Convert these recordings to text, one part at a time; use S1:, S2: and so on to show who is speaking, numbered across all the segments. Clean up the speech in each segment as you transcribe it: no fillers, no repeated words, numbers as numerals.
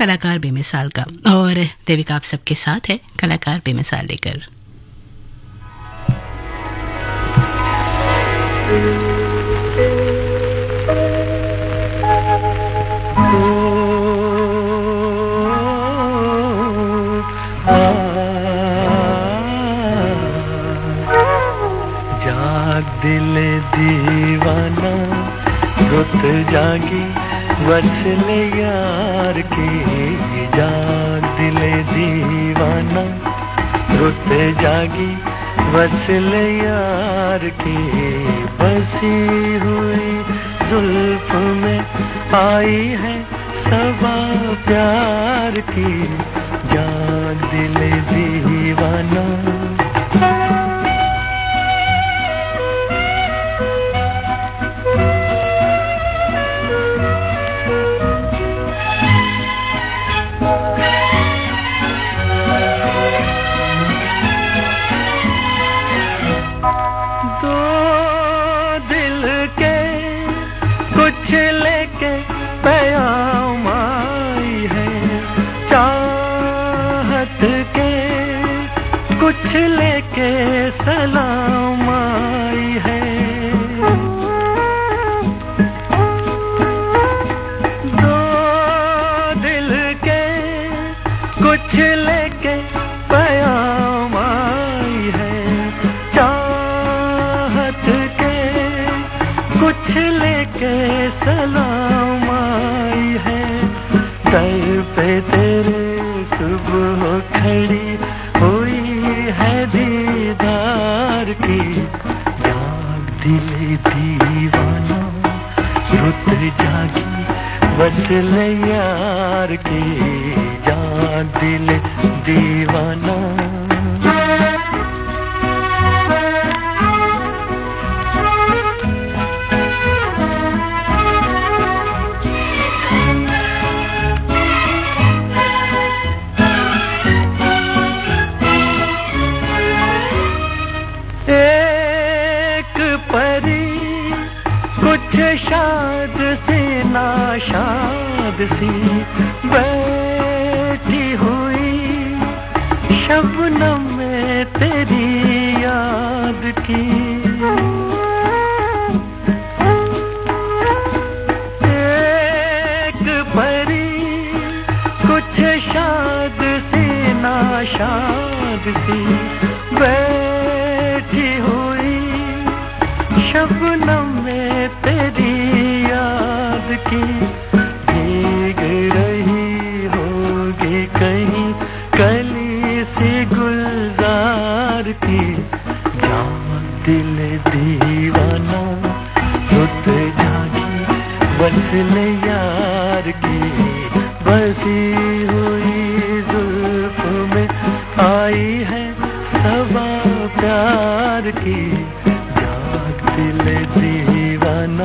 S1: कलाकार बेमिसाल का, और देविका आप सबके साथ है कलाकार बेमिसाल लेकर।
S2: जाग दिल दीवाना रुत जागी वसले यार की, जाग दिल दीवाना रुत जागी वसले यार की, बसी हुई जुल्फ में आई है सबा प्यार की, जाग दिल दीवाना। लेके प्याम आई है चाहत के, कुछ लेके सलाम आई है, दो दिल के कुछ लेके प्याम आई है चाहत के, कुछ लेके सलाम आई है, दर पे तेरे सुबह खड़ी हुई है दीदार की, जाग दिल दीवाना रुत जागी वसले यार की, जाग दिल दीवाना। शाद सी नाशाद सी बैठी हुई शबनम में तेरी याद की, एक परी कुछ शाद सी नाशाद सी बैठी हुई शबनम में तेरी याद की, भीग रही होगी कहीं कली सी गुलजार की, जाग दिल दीवाना रुत जागी वसले यार की, बसी हुई जुल्फ में आई है सबा प्यार की, दिल दीवाना।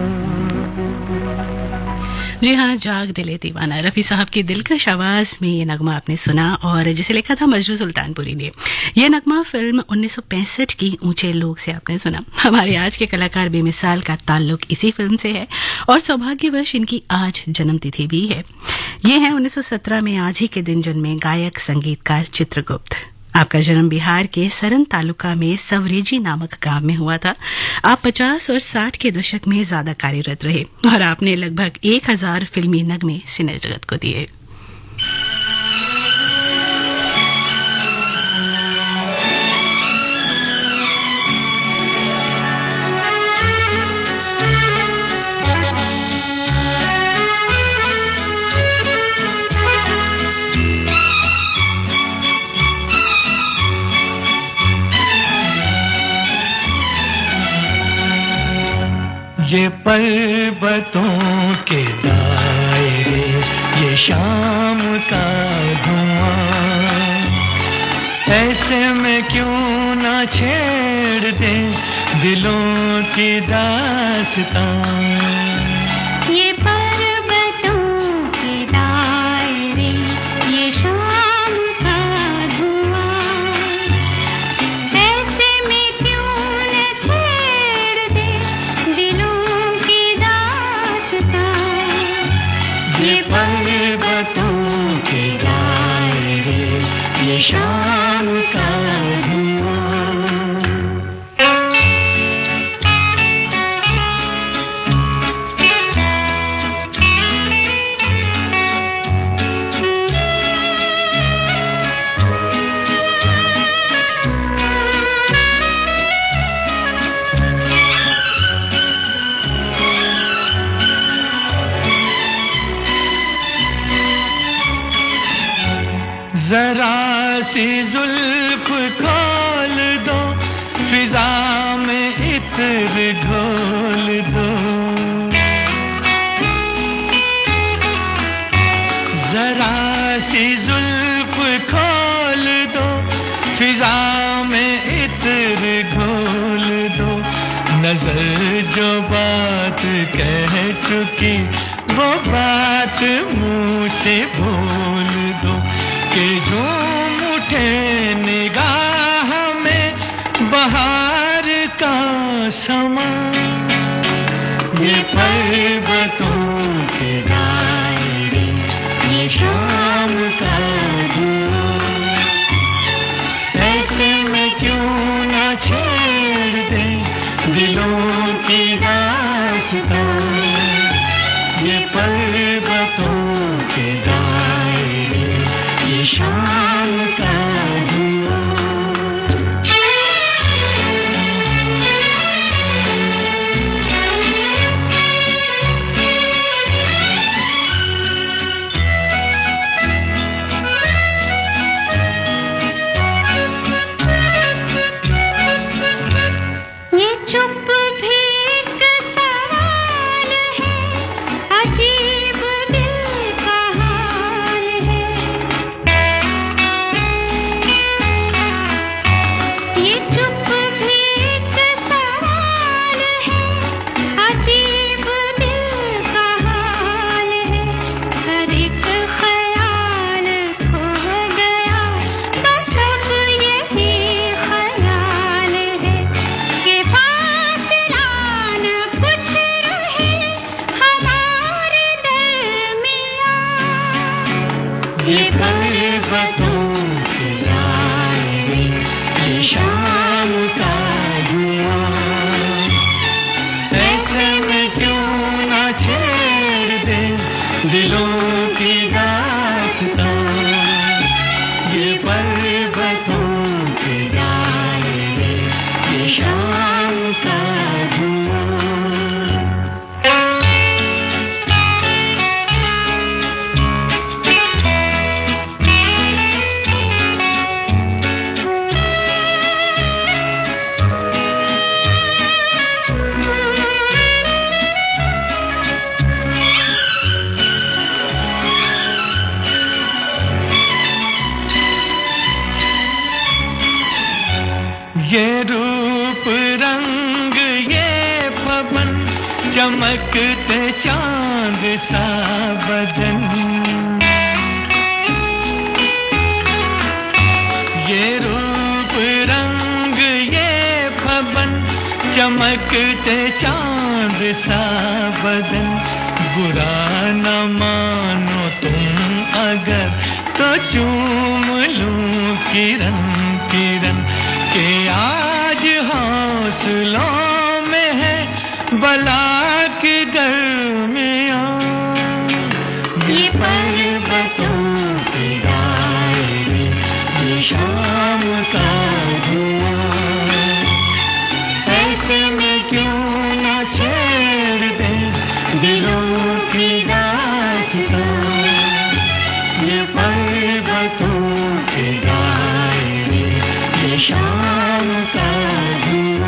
S1: जी हाँ, जाग दिले दीवाना, रफ़ी साहब की दिलकश आवाज में ये नगमा आपने सुना, और जिसे लिखा था मजरू सुल्तानपुरी ने। यह नगमा फिल्म 1965 की ऊंचे लोग से आपने सुना। हमारे आज के कलाकार बेमिसाल का ताल्लुक इसी फिल्म से है, और सौभाग्यवश इनकी आज जन्मतिथि भी है। ये है 1917 में आज ही के दिन जन्मे गायक संगीतकार चित्रगुप्त। आपका जन्म बिहार के सरन तालुका में सवरेजी नामक गांव में हुआ था। आप 50 और 60 के दशक में ज्यादा कार्यरत रहे, और आपने लगभग 1000 फिल्मी नगमे सिने जगत को दिए।
S2: ये पर्वतों के दायरे, ये शाम का धुआं, ऐसे में क्यों ना छेड़ दे दिलों की दास्तां।
S3: ये पर्वतों के दायरे, ये शाम का धुआं, ऐसे में क्यों न छेड़ दे दिलों की दास्तां। ये पर्वतों
S2: जरा सी जुल्फ खोल दो, फिजा में इत्र घोल दो, जरा सी जुल्फ खोल दो, फिजा में इत्र घोल दो, नजर जो बात कह चुकी वो बात मुंह से बोल दो, कि झूम उठे निगाह में बहार का समा, ये पर्वतों के दायरे, ये शाम का धुआं, ऐसे में क्यों ना छेड़ दे दिलों की दास्तां, ये पर्वतों के दायरे, ये शाम का धुआं।
S3: ये चुप भी एक सवाल है, अजीब दिल का हाल है, ये चुप भी एक सवाल है, अजीब दिल का हाल है, हर एक ख्याल खो गया तो सब यही ख्याल है, कि फासला न कुछ रहे हमारे दरमियां, ये पर्वतों के दायरे, ये शाम का धुआं, ऐसे में क्यों ना छेड़ दे दिलों की दास्तां, ये पर्वतों के दायरे, ये शाम का धुआं।
S2: ये रूप रंग ये पवन, चमकते चांद सा बदन, ये रूप रंग ये पवन, चमकते चांद सा बदन, बुरा न मानो तुम अगर तो चूम लूं किरण किरण, कि आज हौसलों में है बला की दरमियां,
S3: ये पर्वतों के दायरे, ये शाम का धुआं, ऐसे में क्यों ना छेड़ दे दिलों की दास्तां, ये पर्वतों के दायरे, ये शाम का धुआं।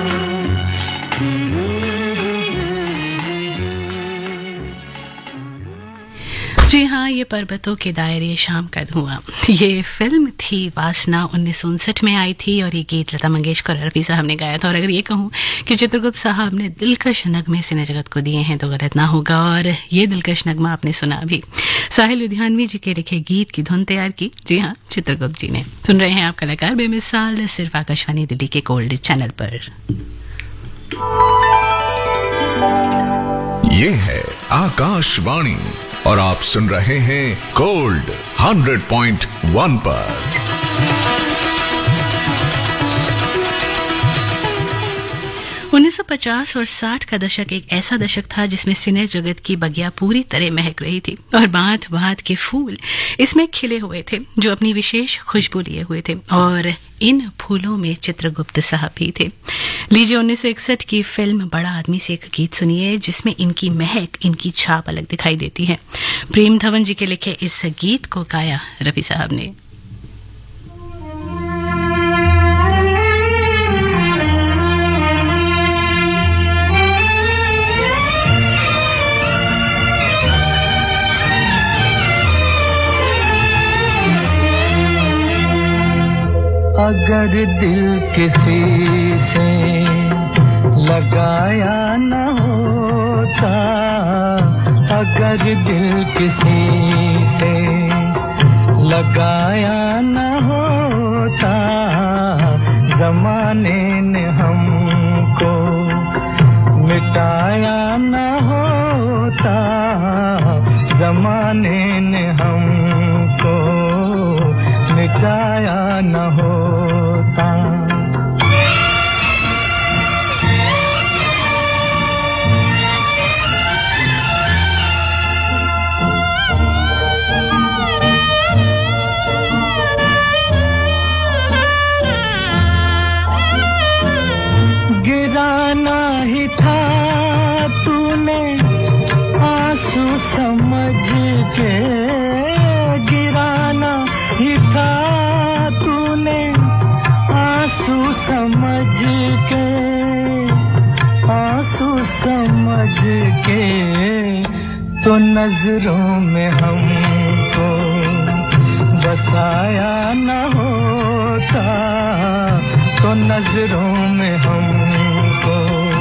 S1: जी हाँ, ये पर्वतों के दायरे, शाम का धुआं, ये फिल्म थी वासना, 1959 में आई थी और ये गीत लता मंगेशकर और रफी साहब ने गाया था। और अगर ये कहूँ कि चित्रगुप्त साहब ने दिलकश नगमे सिने जगत को दिए हैं तो गलत ना होगा। और ये दिलकश नगमा आपने सुना भी साहिल लुधियानवी जी के लिखे गीत की धुन तैयार की, जी हाँ, चित्रगुप्त जी ने। सुन रहे हैं आप कलाकार बेमिसाल, सिर्फ आकाशवाणी दिल्ली के गोल्ड चैनल पर।
S4: ये है आकाशवाणी और आप सुन रहे हैं गोल्ड 100.1 पर।
S1: 1950 और 60 का दशक एक ऐसा दशक था जिसमें सिने जगत की बगिया पूरी तरह महक रही थी और बात बात के फूल इसमें खिले हुए थे जो अपनी विशेष खुशबू लिए हुए थे, और इन फूलों में चित्रगुप्त साहब भी थे। लीजिए 1961 की फिल्म बड़ा आदमी से एक गीत सुनिए जिसमें इनकी महक, इनकी छाप अलग दिखाई देती है। प्रेम धवन जी के लिखे इस गीत को गाया रफी साहब ने।
S2: अगर दिल किसी से लगाया न होता, अगर दिल किसी से लगाया न होता, ज़माने ने हमको मिटाया न होता, ज़माने ने हमको मिटाया न होता। गिराना ही था तूने आंसू समझ के, गिराना ही था तूने आंसू समझ के, आंसू समझ के, तो नजरों में हमको बसाया न होता, तो नजरों में हमको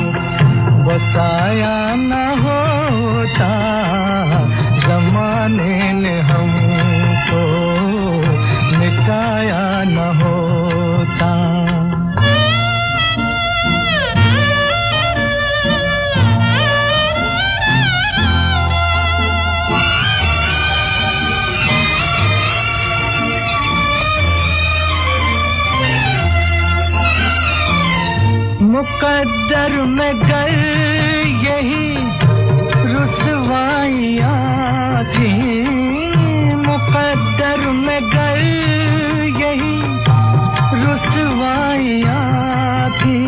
S2: बसाया न होता, ज़माने ने हमको मिटाया न होता। मुकद्दर में गर यही रुसवाइयाँ थी, मुकद्दर में गर यही रुसवाइयाँ थी,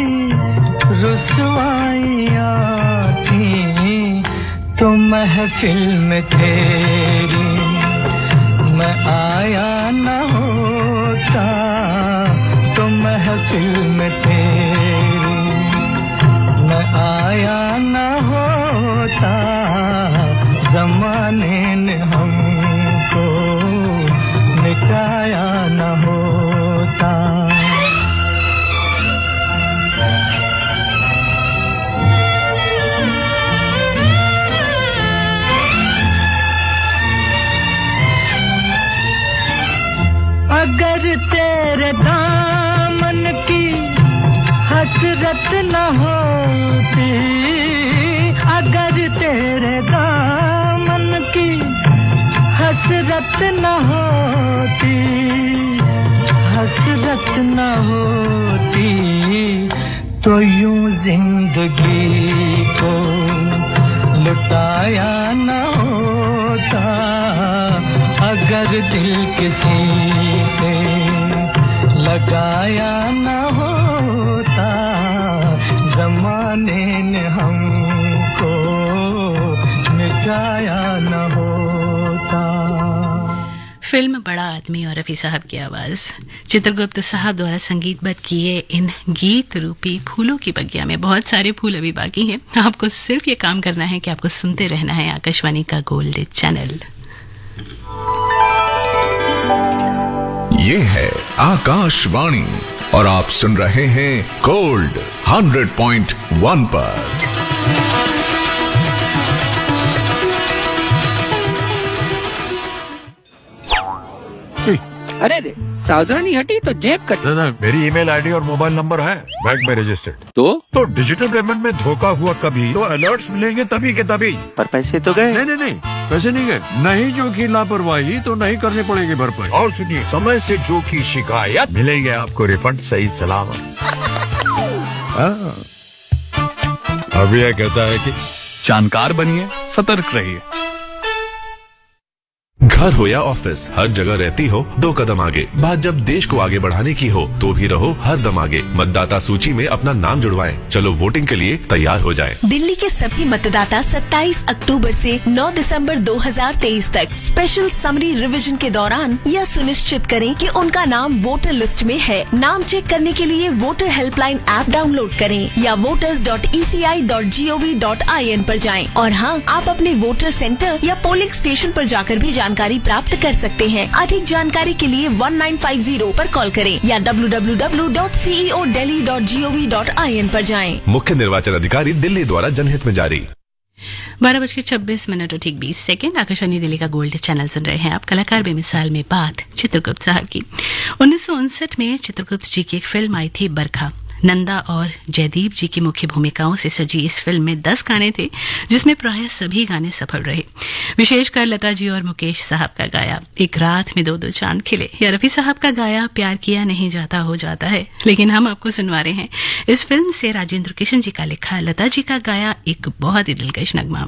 S2: रुसवाइयाँ थी, तो महफिल में तेरी मैं आया न होता, तो महफिल में तेरी मैं आया न होता, ज़माने ने हमको मिटाया न होता। अगर तेरे दामन की हसरत न होती, अगर तेरे दामन की हसरत न होती, हसरत न होती, तो यूं जिंदगी को लुटाया न होता, अगर दिल किसी से लगाया न होता, ज़माने ने हमको मिटाया न होता।
S1: फिल्म बड़ा आदमी और रफी साहब की आवाज, चित्रगुप्त साहब द्वारा संगीतबद्ध किए इन गीत रूपी फूलों की बगिया में बहुत सारे फूल अभी बाकी हैं। आपको सिर्फ ये काम करना है कि आपको सुनते रहना है आकाशवाणी का गोल्ड चैनल।
S4: ये है आकाशवाणी और आप सुन रहे हैं गोल्ड 100.1 पर।
S5: अरे रे, सावधानी हटी तो जेब कट।
S6: ना, मेरी ईमेल आईडी और मोबाइल नंबर है बैंक में रजिस्टर्ड।
S5: तो
S6: डिजिटल पेमेंट में धोखा हुआ कभी तो अलर्ट्स मिलेंगे तभी के तभी।
S5: पर पैसे तो गए।
S6: नहीं, पैसे नहीं गए। नहीं जो की लापरवाही तो नहीं करनी पड़ेगी भरपाई। और सुनिए, समय से जो की शिकायत मिलेंगे आपको रिफंड सही सलामत। अभी यह कहता है कि
S7: जानकार बनिए, सतर्क रहिए।
S8: घर हो या ऑफिस, हर जगह रहती हो 2 कदम आगे। बात जब देश को आगे बढ़ाने की हो तो भी रहो हर दम आगे। मतदाता सूची में अपना नाम जुड़वाएं। चलो वोटिंग के लिए तैयार हो जाएं।
S9: दिल्ली के सभी मतदाता 27 अक्टूबर से 9 दिसंबर 2023 तक स्पेशल समरी रिवीजन के दौरान यह सुनिश्चित करें कि उनका नाम वोटर लिस्ट में है। नाम चेक करने के लिए वोटर हेल्पलाइन ऐप डाउनलोड करें या voters.eci.gov.in पर जाएं। और हाँ, आप अपने वोटर सेंटर या पोलिंग स्टेशन पर जाकर भी जानकारी जानकारी प्राप्त कर सकते हैं। अधिक जानकारी के लिए 1950 पर कॉल करें या www.ceodelhi.gov.in पर जाएं।
S8: मुख्य निर्वाचन अधिकारी दिल्ली द्वारा जनहित में जारी।
S1: 12:26 और ठीक 20 सेकेंड। आकाशवाणी दिल्ली का गोल्ड चैनल सुन रहे हैं आप। कलाकार बेमिसाल में बात चित्रगुप्त साहब की। 1959 में चित्रगुप्त जी की एक फिल्म आई थी बरखा। नंदा और जयदीप जी की मुख्य भूमिकाओं से सजी इस फिल्म में 10 गाने थे, जिसमें प्रायः सभी गाने सफल रहे। विशेषकर लता जी और मुकेश साहब का गाया एक रात में 2-2 चांद खिले या रफी साहब का गाया प्यार किया नहीं जाता हो जाता है। लेकिन हम आपको सुनवा रहे हैं इस फिल्म से राजेंद्र किशन जी का लिखा लता जी का गाया एक बहुत ही दिलकश नगमा।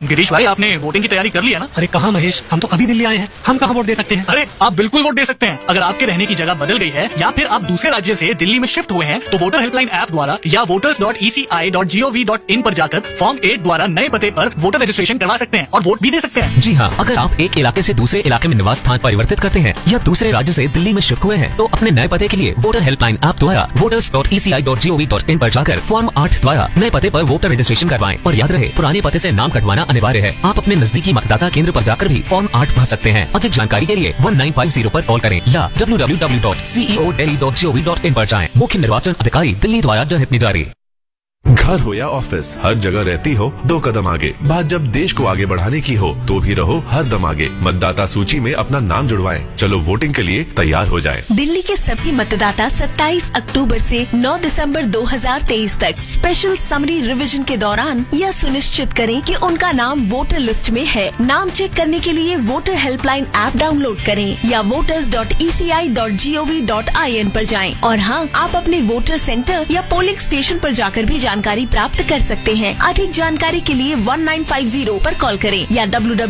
S10: गिरीश भाई, आपने वोटिंग की तैयारी कर लिया ना?
S11: अरे कहाँ महेश, हम तो अभी दिल्ली आए हैं, हम कहाँ वोट दे सकते हैं?
S10: अरे आप बिल्कुल वोट दे सकते हैं। अगर आपके रहने की जगह बदल गई है या फिर आप दूसरे राज्य से दिल्ली में शिफ्ट हुए हैं तो वोटर हेल्पलाइन ऐप द्वारा या voters.eci.gov.in पर जाकर फॉर्म 8 द्वारा नए पते पर वोटर रजिस्ट्रेशन करवा सकते हैं और वोट भी दे सकते हैं।
S12: जी हाँ, अगर आप एक इलाके से दूसरे इलाके में निवास स्थान परिवर्तित करते हैं या दूसरे राज्य से दिल्ली में शिफ्ट हुए हैं तो अपने नए पते के लिए वोटर हेल्पलाइन ऐप द्वारा voters.eci.gov.in पर जाकर फॉर्म 8 द्वारा नए पते पर वोटर रजिस्ट्रेशन करवाएं। और याद रहे, पुराने पते से नाम कटवाना अनिवार्य है। आप अपने नजदीकी मतदाता केंद्र पर जाकर भी फॉर्म 8 भर सकते हैं। अधिक जानकारी के लिए 1950 पर कॉल करें या www.ceodelhi.gov.in पर जाएं। मुख्य निर्वाचन अधिकारी दिल्ली द्वारा जनहित में जारी।
S8: घर हो या ऑफिस, हर जगह रहती हो 2 कदम आगे। बात जब देश को आगे बढ़ाने की हो तो भी रहो हर दम आगे। मतदाता सूची में अपना नाम जुड़वाएं। चलो वोटिंग के लिए तैयार हो जाएं।
S9: दिल्ली के सभी मतदाता 27 अक्टूबर से 9 दिसंबर 2023 तक स्पेशल समरी रिवीजन के दौरान यह सुनिश्चित करें कि उनका नाम वोटर लिस्ट में है। नाम चेक करने के लिए वोटर हेल्पलाइन ऐप डाउनलोड करें या voters.eci.gov.in पर जाएं। और हाँ, आप अपने वोटर सेंटर या पोलिंग स्टेशन पर जाकर भी जानकारी प्राप्त कर सकते हैं। अधिक जानकारी के लिए 1950 पर कॉल करें या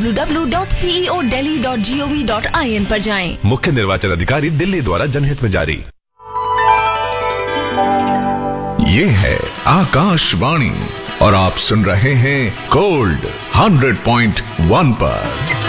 S9: www.ceodelhi.gov.in पर जाएं।
S8: मुख्य निर्वाचन अधिकारी दिल्ली द्वारा जनहित में जारी।
S4: ये है आकाशवाणी और आप सुन रहे हैं गोल्ड 100.1 पर।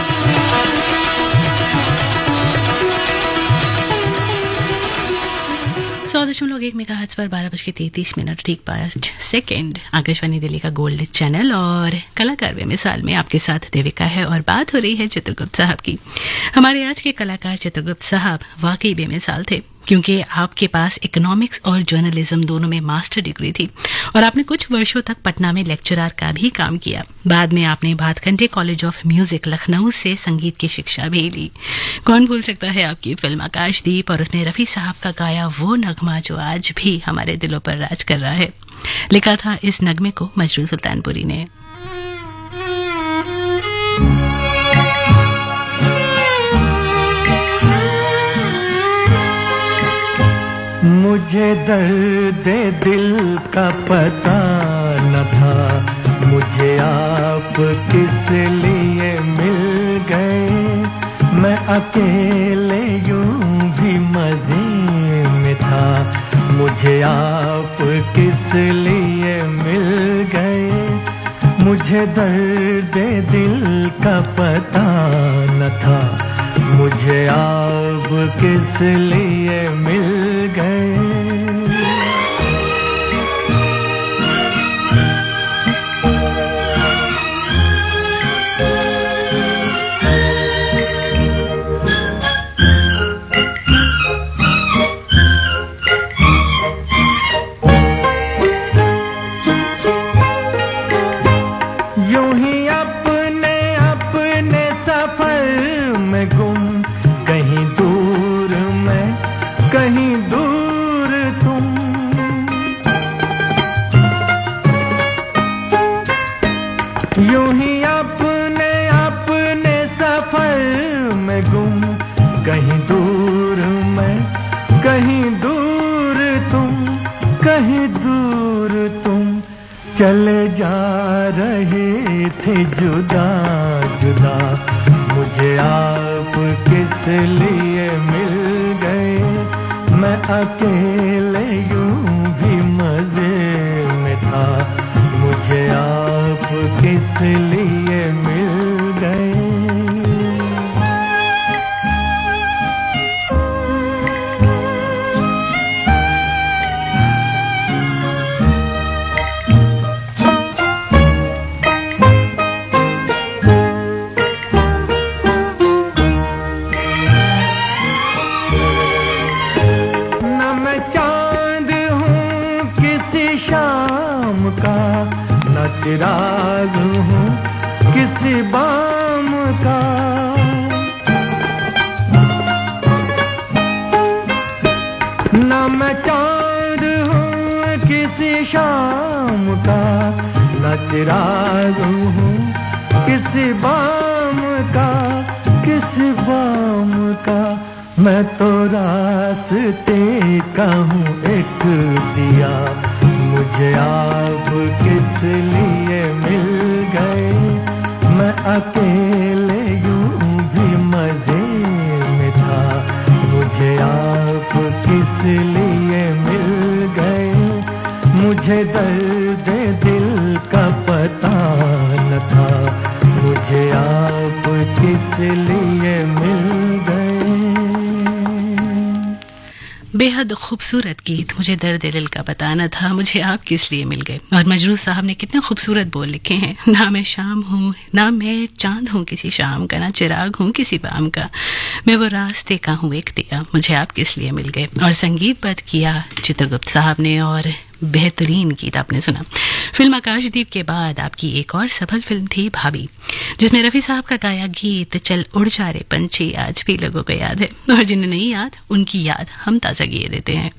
S1: 100.1 मेगाहर्ट्ज पर 12:33 ठीक 5 सेकेंड आकाशवाणी दिल्ली का गोल्ड चैनल और कलाकार बेमिसाल में आपके साथ देविका है और बात हो रही है चित्रगुप्त साहब की। हमारे आज के कलाकार चित्रगुप्त साहब वाकई बेमिसाल थे क्योंकि आपके पास इकोनॉमिक्स और जर्नलिज्म दोनों में मास्टर डिग्री थी और आपने कुछ वर्षों तक पटना में लेक्चरर का भी काम किया। बाद में आपने Bhatkhande college of music Lucknow से संगीत की शिक्षा भी ली। कौन भूल सकता है आपकी फिल्म आकाशदीप और उसमें रफी साहब का गाया वो नगमा जो आज भी हमारे दिलों पर राज कर रहा है। लिखा था इस नगमे को मजरू सुल्तानपुरी ने।
S2: मुझे दर्द दिल का पता न था, मुझे आप किस लिए मिल गए। मैं अकेले यूं भी मजे में था, मुझे आप किस लिए मिल गए। मुझे दर्द दिल का पता न था, मुझे आप किस लिए मिल गए। यूं ही अपने अपने सफर में गुम, कहीं दूर मैं कहीं दूर तुम। यूं ही अपने अपने सफर में गुम, कहीं दूर मैं कहीं दूर तुम, कहीं दूर तुम। चले जा रहे थे जुदा जुदा, मुझे आप किस लिए मिल गए। मैं अकेले यूं भी मजे में था, मुझे आप किस लिए मिल गए। चिराग हूँ किसी बाम का, न मैं चांद हूँ किसी शाम का, न चिराग हूँ किसी बाम का, किसी बाम का। मैं तो रास्ते का हूँ एक दिया, मुझे आप किस लिए मिल गए। अकेले यूं भी मजे में था, मुझे आप किस लिए मिल गए, मुझे दर्द दिल का पता न था, मुझे आप किस लिए मिल गए।
S1: बेहद खूबसूरत गीत, मुझे दर्द दिल का पता न था, मुझे आप किस लिए मिल गए। और मजरूह साहब ने कितने खूबसूरत बोल लिखे हैं। ना मैं शाम हूँ, ना मैं चांद हूँ किसी शाम का, ना चिराग हूँ किसी बाम का, मैं वो रास्ते का हूँ एक दिया, मुझे आप किस लिए मिल गए। और संगीतबद्ध किया चित्रगुप्त साहब ने और बेहतरीन गीत आपने सुना। फिल्म आकाशदीप के बाद आपकी एक और सफल फिल्म थी भाभी, जिसमें रफी साहब का गाया गीत चल उड़ जा रे पंछी आज भी लोगों को याद है। और जिन्हें नहीं याद, उनकी याद हम ताजा किए देते हैं।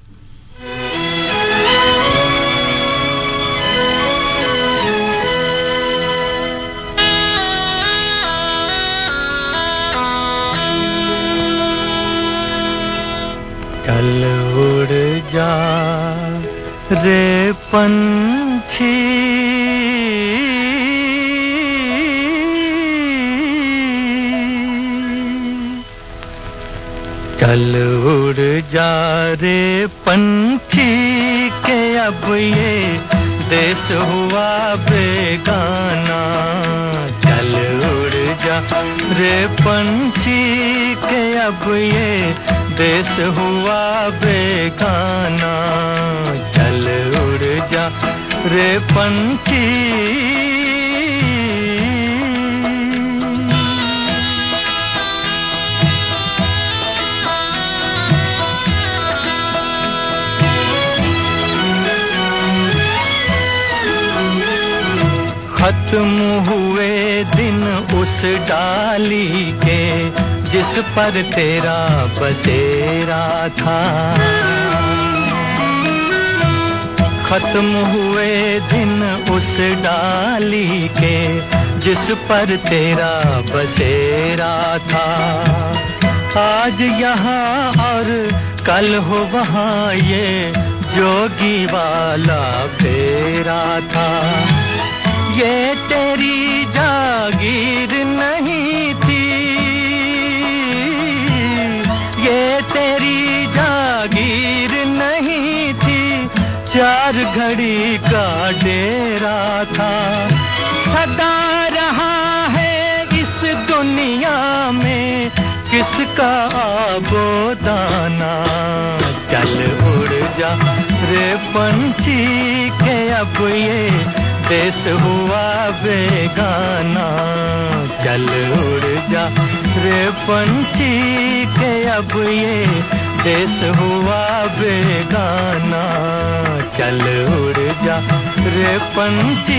S2: चल उड़ जा रे पंछी चल उड़ जा रे पंछी के अब ये देश हुआ बेगाना, चल उड़ जा रे पंछी के अब ये देश हुआ बेगाना, चल उड़ जा रे पंछी। खत्म हुए दिन उस डाली के जिस पर तेरा बसेरा था, खत्म हुए दिन उस डाली के जिस पर तेरा बसेरा था, आज यहाँ और कल हो वहाँ ये जोगी वाला फेरा था, ये तेरी जागीर नहीं थी, ये तेरी जागीर नहीं थी, चार घड़ी का डेरा था, सदा रहा है इस दुनिया में किसका आबोदाना, चल उड़ जा रे पंछी के अब ये देश हुआ बेगाना, चल उड़ जा रे पंछी के अब ये देश हुआ बेगाना, चल उड़ जा रे पंछी।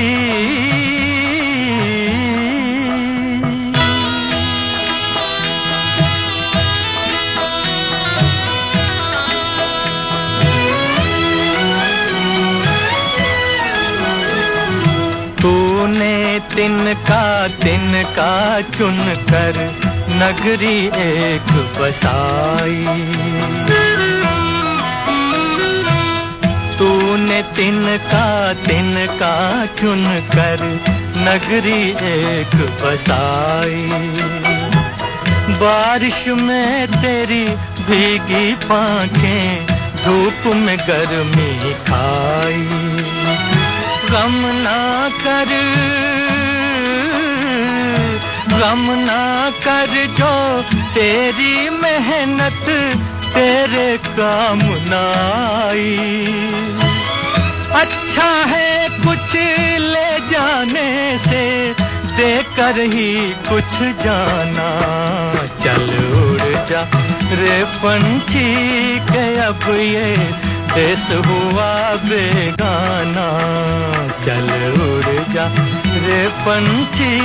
S2: तूने तिनका चुन कर नगरी एक बसाई, तूने तिनका चुन कर नगरी एक बसाई, बारिश में तेरी भीगी पांखें धूप में गर्मी खाई, गम ना कर जो तेरी मेहनत तेरे काम ना आई, अच्छा है कुछ ले जाने से देकर ही कुछ जाना, चल उड़ जा रे पंछी के अब ये देश हुआ बेगाना, चल उड़ जा रे पंछी।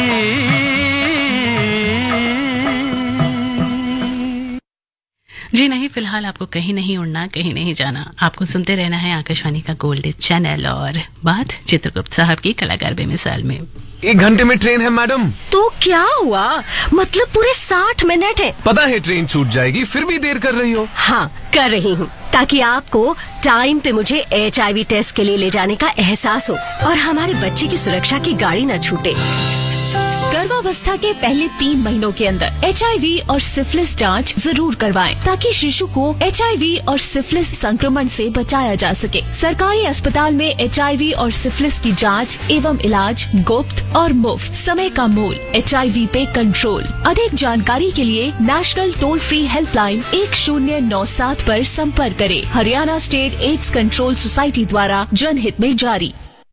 S1: जी नहीं, फिलहाल आपको कहीं नहीं उड़ना, कहीं नहीं जाना, आपको सुनते रहना है आकाशवाणी का गोल्ड चैनल। और बात चित्रगुप्त साहब की कलाकार बेमिसाल में।
S13: 1 घंटे में ट्रेन है मैडम।
S9: तो क्या हुआ, मतलब पूरे 60 मिनट है।
S13: पता है ट्रेन छूट जाएगी, फिर भी देर कर रही हो।
S9: हाँ कर रही हूँ, ताकि आपको टाइम पे मुझे HIV टेस्ट के लिए ले जाने का एहसास हो और हमारे बच्चे की सुरक्षा की गाड़ी न छूटे। करवा गर्भावस्था के पहले 3 महीनों के अंदर HIV और सिफिलिस जांच जरूर करवाएं ताकि शिशु को HIV और सिफिलिस संक्रमण से बचाया जा सके। सरकारी अस्पताल में HIV और सिफिलिस की जांच एवं इलाज गुप्त और मुफ्त। समय का मूल, HIV पे कंट्रोल। अधिक जानकारी के लिए नेशनल टोल फ्री हेल्पलाइन 1097 पर संपर्क करें। Haryana state AIDS control society द्वारा जनहित में जारी।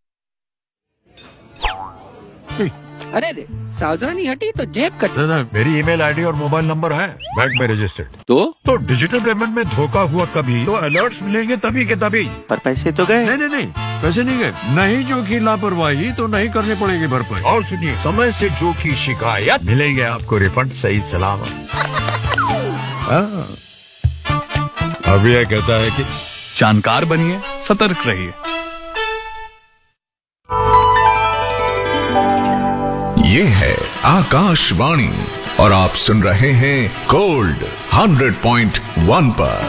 S5: अरे रे, सावधानी हटी तो जेब कट।
S6: ना, मेरी ईमेल आईडी और मोबाइल नंबर है बैंक में रजिस्टर्ड। तो डिजिटल पेमेंट में धोखा हुआ कभी तो अलर्ट्स मिलेंगे तभी के तभी।
S5: पर पैसे तो गए।
S6: नहीं, पैसे नहीं गए। नहीं जो की लापरवाही तो नहीं करनी पड़ेगी भरपाई। और सुनिए, समय से जो की शिकायत मिलेगी आपको रिफंड सही सलामत। अब यह कहता है कि
S7: जानकार बनिए, सतर्क रहिए।
S4: ये है आकाशवाणी और आप सुन रहे हैं गोल्ड 100.1 पर।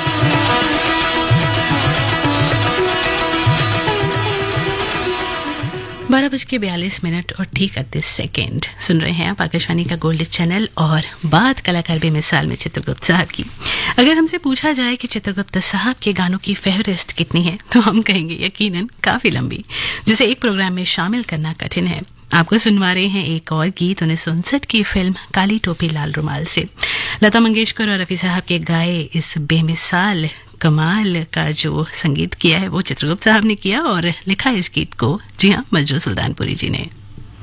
S1: बारह बज के 42 मिनट और ठीक 38 सेकेंड सुन रहे हैं आप आकाशवाणी का गोल्ड चैनल और बात कलाकार बेमिसाल में चित्रगुप्त साहब की। अगर हमसे पूछा जाए कि चित्रगुप्त साहब के गानों की फहरिस्त कितनी है तो हम कहेंगे यकीनन काफी लंबी, जिसे एक प्रोग्राम में शामिल करना कठिन है। आपको सुनवा रहे हैं एक और गीत 1959 की फिल्म काली टोपी लाल रुमाल से। लता मंगेशकर और रफी साहब के गाए इस बेमिसाल कमाल का जो संगीत किया है वो चित्रगुप्त साहब ने किया और लिखा इस गीत को, जी हाँ, मजरू सुल्तानपुरी जी ने।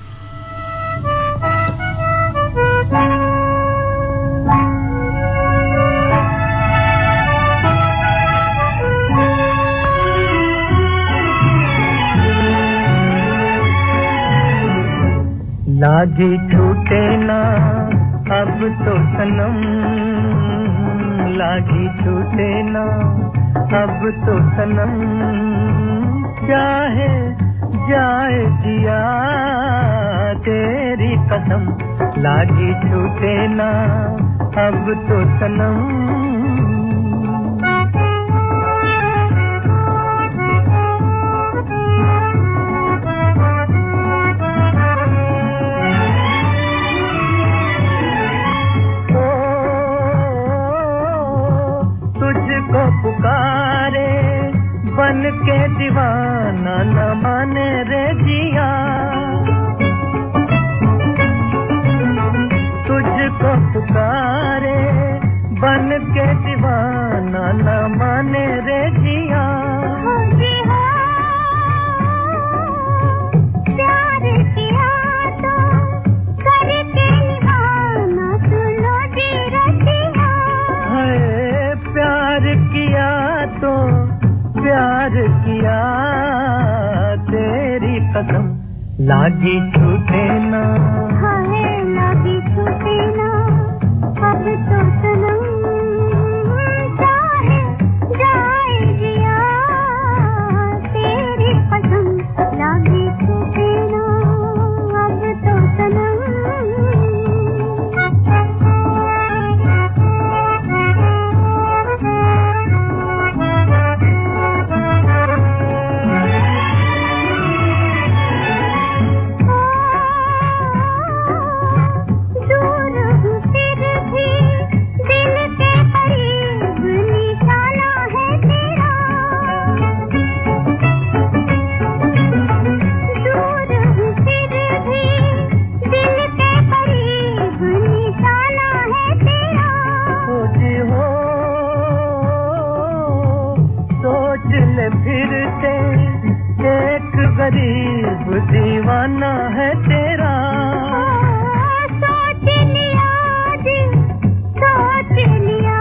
S2: लागी छूटे ना अब तो सनम, लागी छूटे ना अब तो सनम, चाहे जाए जिया तेरी कसम, लागी छूटे ना अब तो सनम। को पुकारे बन के दीवाना न माने रे जिया, तुझको पुकारे बन के दीवाना न माने रे जिया। प्यार किया तो करके निभाना सुनो जी रतिया, प्यार किया तो प्यार किया तेरी कसम, लागी छूटे ना, हाय लागी छूटे ना अब तो सनम, चाहे जाए जिया तेरी कसम, लागी छूटे ना अब तो सनम। गरीब दीवाना है तेरा, सोच लिया जी सोच लिया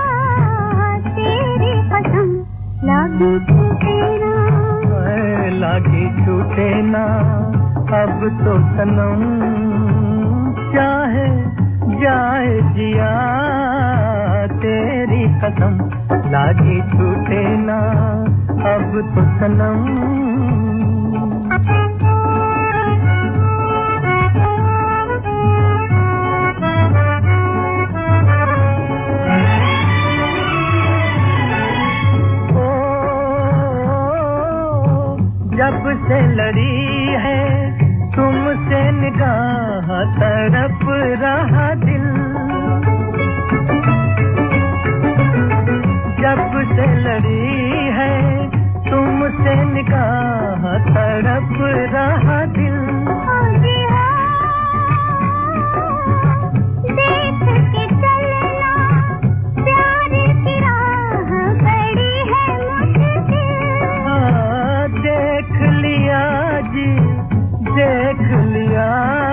S2: तेरी कसम, लागी छूटे ना, लागी छूटे ना अब तो सनम, चाहे जाए जिया तेरी कसम, लागी छूटे ना अब तो सनम। जब से लड़ी है तुमसे निगाह निगाह तड़प रहा दिल जब से लड़ी है तुमसे निगाह तड़प रहा दिल देख के चलना प्यार की राह बड़ी है मुश्किल देख लिया जी देख लिया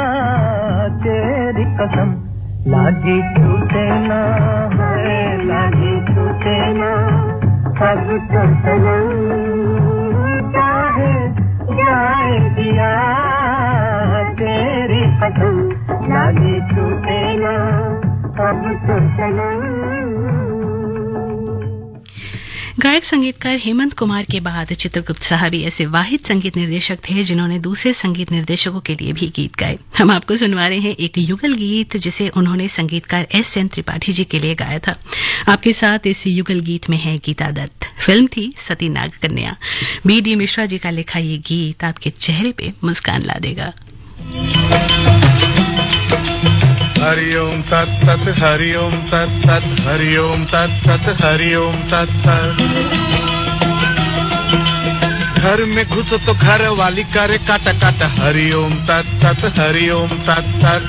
S2: तेरी कसम लागी छूटे ना है लागी छूटे ना अब तो सनम चाहे जाए दिया तेरी कसम लागी छूटे ना अब तो सनम।
S1: गायक संगीतकार हेमंत कुमार के बाद चित्रगुप्त साहब ही ऐसे वाहिद संगीत निर्देशक थे जिन्होंने दूसरे संगीत निर्देशकों के लिए भी गीत गाए। हम आपको सुनवा रहे हैं एक युगल गीत जिसे उन्होंने संगीतकार एस.एन. त्रिपाठी जी के लिए गाया था। आपके साथ इस युगल गीत में है गीता दत्त। फिल्म थी सती नागकन्या। बी.डी. मिश्रा जी का लिखा ये गीत आपके चेहरे पे मुस्कान ला देगा।
S14: हरि ओम तत्सत हरि ओम तत्सत हरि ओम तत्सत हरि ओम तत्सत। घर में घुस तो घर वाली करे काट काट हरि ओम तत्सत हरि ओम तत्सत।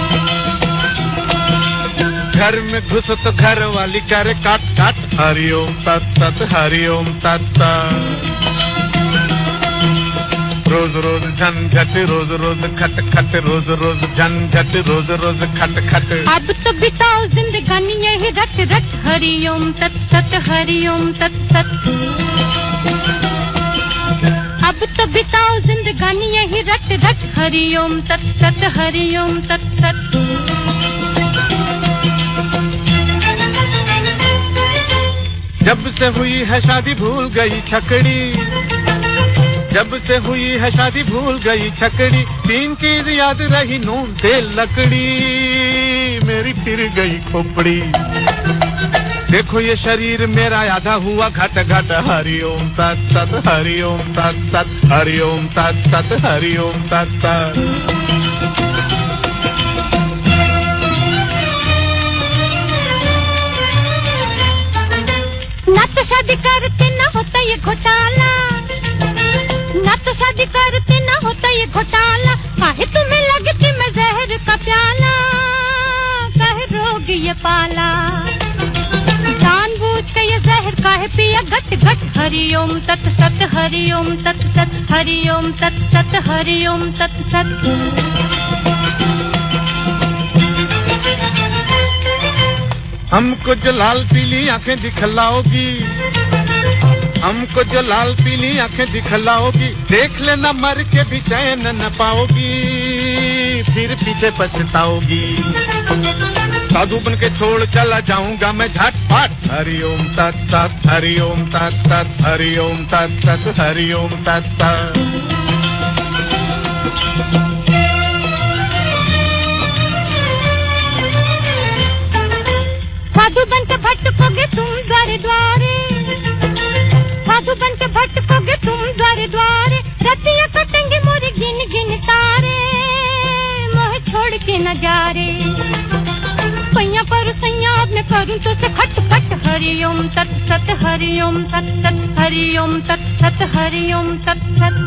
S14: घर में घुस तो घर वाली करे काट काट हरि ओम तत्सत हरि ओम तत्सत। रोज रोज झंझट रोज रोज खट खट रोज रोज झंझट रोज रोज खट खट।
S3: अब तो बिताओ जिंदगानी यही रट रट हरि ओम तत्सत हरि ओम तत्सत। अब तो बिताओ जिंदगानी यही रट रट हरि ओम तत्सत हरि ओम तत्सत।
S14: जब से हुई है शादी भूल गई छकड़ी जब से हुई है शादी भूल गई छकड़ी। तीन चीज याद रही नून तेल लकड़ी मेरी फिर गई खोपड़ी। देखो ये शरीर मेरा आधा हुआ घट घट हरि ओम तत्सत हरि ओम तत्सत हरि ओम तत्सत हरि ओम तत्सत।
S3: ना तो शादी करते ना होता ये घोटाला ना तो शादी करते ना होता ये घोटाला। काहे तुम्हें लगती मैं जहर का प्याला काहे रोग ये पाला। जानबूझ के ये जहर काहे पिया गट गट हरि ओम तत्सत हरि ओम तत्सत हरि ओम तत्सत हरि ओम तत्सत।
S14: हमको जो लाल पीली आंखें दिखलाओगी हमको जो लाल पीली आंखें दिखलाओगी। देख लेना मर के भी चैन न पाओगी फिर पीछे पछताओगी। साधु बन के छोड़ चला जाऊंगा मैं झटपट हरि ओम तत्सत हरि ओम तत्सत हरि ओम तत्सत हरि ओम तत्सत।
S3: साधु बन के भटकोगे तुम द्वारे द्वारे साधु बन के भटकोगे तुम द्वारे द्वारे। रतियां कटेंगे मोरे गिन गिन तारे मोह छोड़ के न जा रे। पैया पर सैया अब मैं करूं तो से खट खट हरि ओम तत्सत हरि ओम तत्सत हरि ओम तत्सत हरि ओम तत्सत।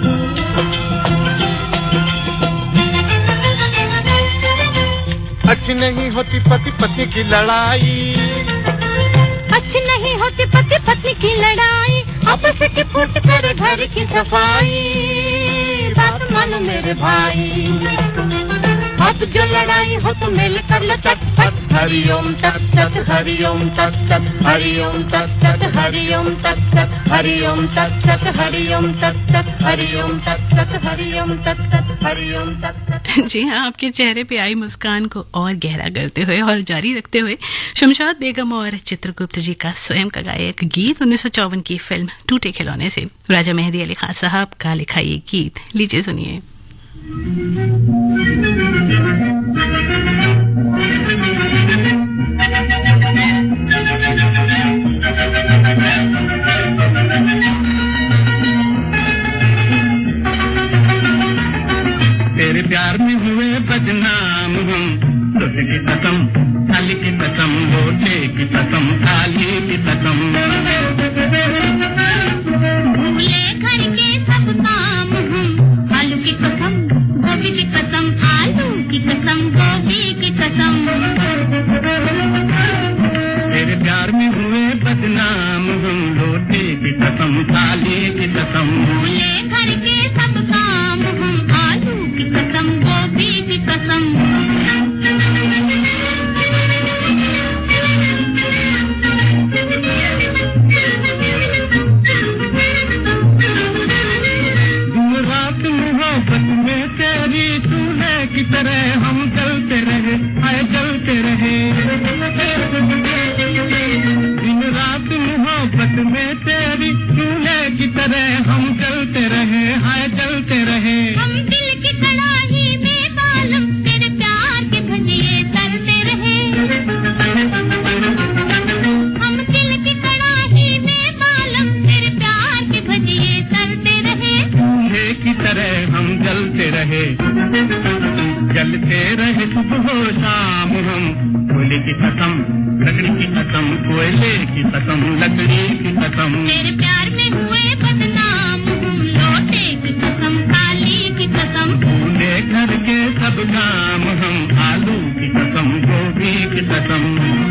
S14: अच्छी नहीं होती पति पत्नी की लड़ाई
S3: अच्छी नहीं होती पति पत्नी की लड़ाई। आपस की फूट कर घर की सफाई बात मानो मेरे भाई। अब जो लड़ाई हो तो मिल कर लो चटपट हरि ओम तत्सत हरि ओम तत्सत हरि ओम तत्सत हरि ओम तत्सत हरि ओम तत्सत हरि ओम तत्सत हरि ओम तत्सत हरि ओम तत्सत हरि ओम तत्सत।
S1: जी हाँ, आपके चेहरे पे आई मुस्कान को और गहरा करते हुए और जारी रखते हुए शमशाद बेगम और चित्रगुप्त जी का स्वयं का गाया एक गीत 1954 की फिल्म टूटे खिलौने से राजा मेहदी अली खान साहब का लिखा ये गीत लीजिए सुनिए।
S14: तेरे प्यार में हुए बदनाम हम लोटे की कसम थाली की कसम लोटे की कसम थाली की कसम
S3: भूले घर के सब काम हम आलू की कसम गोभी की कसम आलू की कसम गोभी की कसम
S14: तेरे प्यार में हुए बदनाम हम लोटे की कसम थाली की कसम
S3: भूले घर के सब काम हम आलू की कसम गोभी की कसम
S14: दिन रात मोहब्बत में तेरी चूल्हे की तरह हम जलते रहे आए जलते रहे दिन रात मोहब्बत में तेरी चूल्हे की तरह हम जलते रहे हाय जलते रहे
S3: हम दिल की कड़ाही में बालम तेरे प्यार के भजिए तलते रहे हम दिल की कड़ाही में बालम तेरे प्यार के भजिए तलते रहे
S14: चूल्हे की तरह हम जलते रहे सुबह शाम हम कोयले की कसम लकड़ी की कसम कोयले की कसम लकड़ी की कसम
S3: तेरे प्यार में हुए बदनाम हम लोटे की कसम काली की कसम
S14: पूरे घर के सब काम हम आलू की कसम गोभी की कसम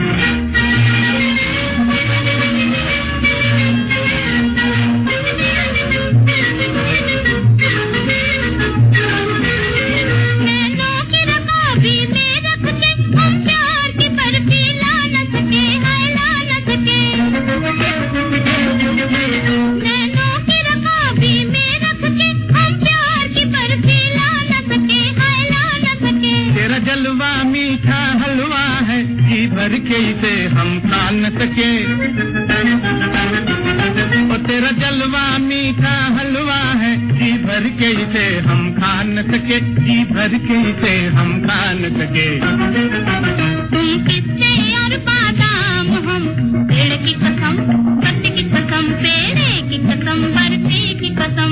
S14: जलवा मीठा हलवा है जी भर के इसे हम खा न सके ओ तेरा जलवा मीठा हलवा है जी भर के इसे हम खा न सके जी भर के इसे हम खा न सके
S3: तुम किससे और बादाम हम पेड़ की कसम सत्य की कसम पेड़े की कसम बर्फी की कसम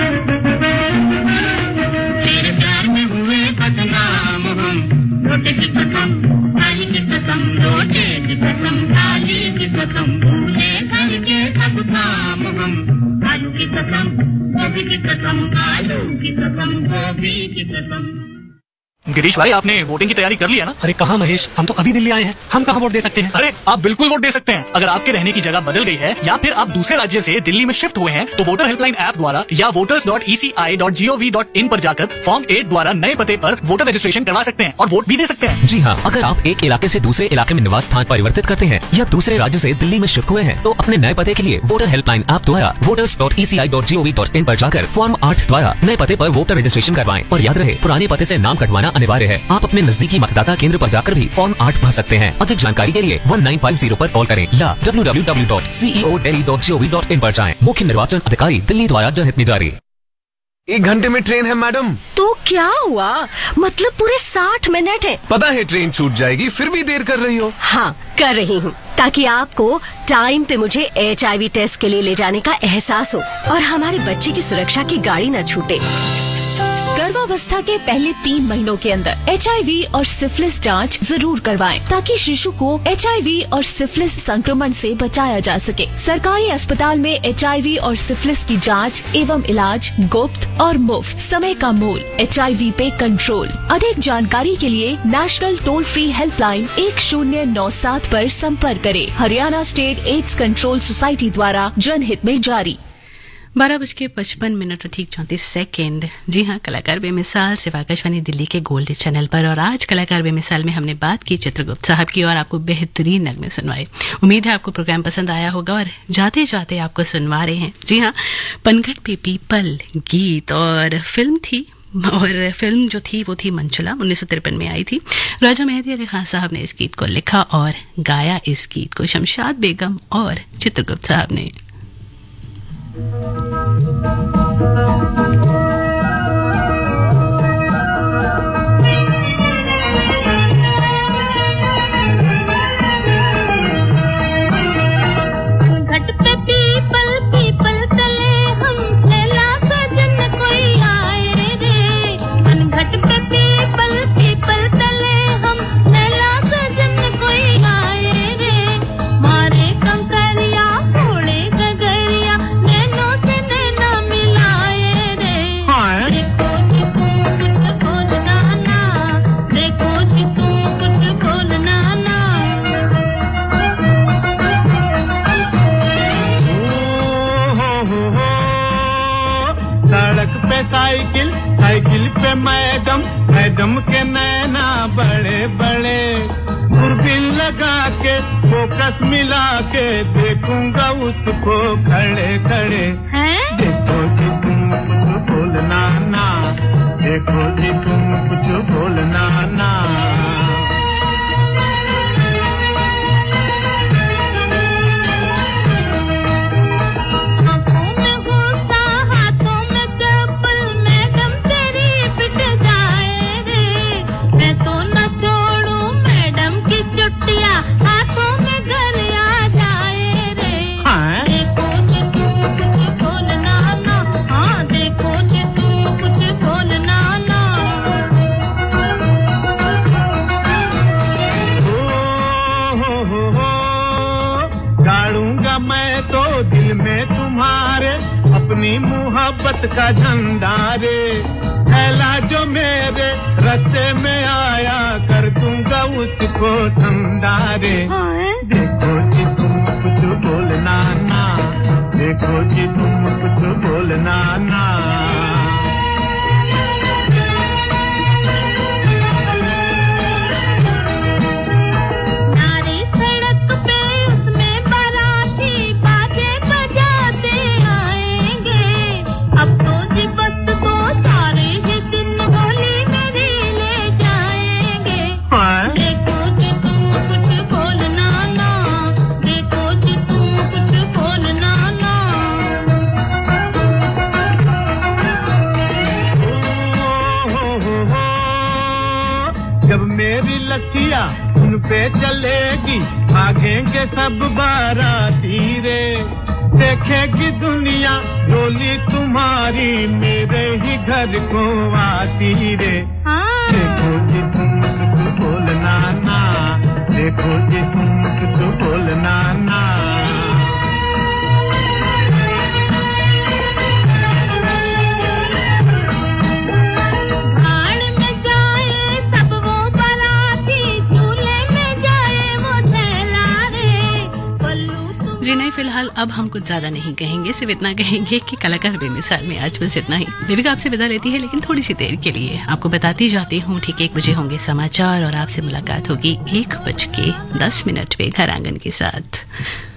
S14: तेरे प्यार में हुए बदनाम हम लोटे की कसम थाली की कसम लोटे की कसम थाली की कसम भूले घर के सब काम हम आलू की कसम गोभी की कसम आलू की कसम गोभी की कसम
S10: गिरीश भाई आपने वोटिंग की तैयारी कर लिया ना?
S11: अरे कहाँ महेश, हम तो अभी दिल्ली आए हैं, हम कहाँ वोट दे सकते हैं?
S10: अरे आप बिल्कुल वोट दे सकते हैं। अगर आपके रहने की जगह बदल गई है या फिर आप दूसरे राज्य से दिल्ली में शिफ्ट हुए हैं तो वोटर हेल्पलाइन ऐप द्वारा या voters.eci.gov.in पर जाकर फॉर्म 8 द्वारा नए पते पर वोटर रजिस्ट्रेशन करवा सकते हैं और वोट भी दे सकते हैं।
S12: जी हाँ, अगर आप एक इलाके से दूसरे इलाके में निवास स्थान परिवर्तित करते हैं या दूसरे राज्य से दिल्ली में शिफ्ट हुए हैं तो अपने नए पते के लिए वोटर हेल्पलाइन ऐप द्वारा voters.eci.gov.in पर जाकर फॉर्म 8 द्वारा नए पते पर वोटर रजिस्ट्रेशन करवाएं और याद रहे पुराने पते से नाम कटवाना अनिवार्य है। आप अपने नजदीकी मतदाता केंद्र पर जाकर भी फॉर्म 8 भर सकते हैं। अधिक जानकारी के लिए 1950 पर कॉल करें या www.ceodelhi.gov.in पर जाएं। मुख्य निर्वाचन अधिकारी दिल्ली द्वारा जनहित में जारी।
S13: 1 घंटे में ट्रेन है मैडम।
S9: तो क्या हुआ, मतलब पूरे 60 मिनट है।
S13: पता है ट्रेन छूट जाएगी फिर भी देर कर रही हो।
S9: हाँ कर रही हूँ, ताकि आपको टाइम पे मुझे HIV टेस्ट के लिए ले जाने का एहसास हो और हमारे बच्चे की सुरक्षा की गाड़ी न छूटे।
S15: गर्भावस्था के पहले 3 महीनों के अंदर HIV और सिफिलिस जांच जरूर करवाएं ताकि शिशु को HIV और सिफिलिस संक्रमण से बचाया जा सके। सरकारी अस्पताल में HIV और सिफिलिस की जांच एवं इलाज गुप्त और मुफ्त। समय का मूल HIV पे कंट्रोल। अधिक जानकारी के लिए नेशनल टोल फ्री हेल्पलाइन 1097 पर संपर्क करें। Haryana state AIDS control society द्वारा जनहित में जारी।
S1: 12:55 ठीक 34 सेकेंड। जी हाँ, कलाकार बेमिसाल सिर्फ आकाशवाणी दिल्ली के गोल्ड चैनल पर। और आज कलाकार बेमिसाल में हमने बात की चित्रगुप्त साहब की और आपको बेहतरीन नगमे सुनवाए। उम्मीद है आपको प्रोग्राम पसंद आया होगा और जाते जाते आपको सुनवा रहे हैं। जी हाँ, पनघट पे पीपल गीत और फिल्म थी और फिल्म जो थी वो थी मंचुला, 1953 में आई थी। राजा मेहदी अली खान साहब ने इस गीत को लिखा और गाया इस गीत को शमशाद बेगम और चित्रगुप्त साहब ने।
S3: घट पे पीपल पीपल तले हम थैला सजन कोई आए रे। घट पे पीपल
S14: के नैना बड़े बड़े, दूरबीन लगा के फोकस मिला के देखूंगा उसको खड़े खड़े। देखो जी तुम कुछ बोलना ना, देखो जी तुम कुछ बोलना ना। अपनी मोहब्बत का झंडा रे, फैला जो मेरे रास्ते में आया कर दूंगा उसको ठंडा रे। देखो जी तुम कुछ बोलना ना, देखो जी तुम कुछ बोलना ना। उन पे चलेगी भागेंगे सब बाराती रे, देखेगी दुनिया डोली तुम्हारी मेरे ही घर को आती रे। देखो जी तुम कुछ बोलना ना, देखो जी तुम कुछ बोलना ना।
S1: जी नहीं, फिलहाल अब हम कुछ ज्यादा नहीं कहेंगे, सिर्फ इतना कहेंगे कि कलाकार बेमिसाल में आज बस इतना ही। देविका आपसे विदा लेती है, लेकिन थोड़ी सी देर के लिए आपको बताती जाती हूँ ठीक 1 बजे होंगे समाचार और आपसे मुलाकात होगी 1:10 पे घर आंगन के साथ।